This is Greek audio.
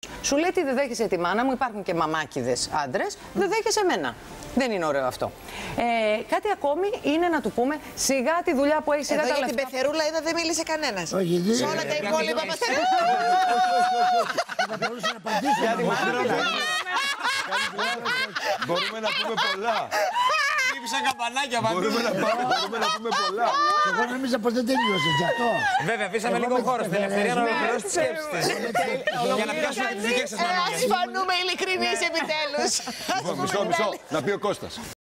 Σου λέει τι δεν δέχεσαι τη μάνα μου, υπάρχουν και μαμάκιδες άντρες, δεν δέχεσαι εμένα. Δεν είναι ωραίο αυτό. Κάτι ακόμη είναι να του πούμε σιγά τη δουλειά που έχει, σιγά εδώ τα για λεφτά. την πεθερούλα είδα δεν μίλησε κανένας. Σε όλα τα υπόλοιπα μας Θα μπορούσα να απαντήσω. Μπορούμε να πούμε πολλά. Χτύπησαν καμπανάκια παντού. Μπορούμε να πούμε πολλά. Εγώ νόμιζα πως δεν τελείωσε γι' αυτό. Βέβαια, αφήσαμε λίγο χώρο στην ελευθερία να ολοκληρώσει τις σκέψεις της. Για να πιάσουμε και τις δικές σας μανούλες. Ας φανούμε ειλικρινείς επιτέλους. Μισό, να πει ο Κώστας.